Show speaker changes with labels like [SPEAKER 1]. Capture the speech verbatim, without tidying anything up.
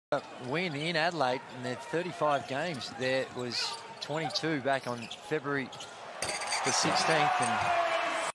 [SPEAKER 1] Win in Adelaide, and their thirty-five games. There was twenty-two back on February the sixteenth, and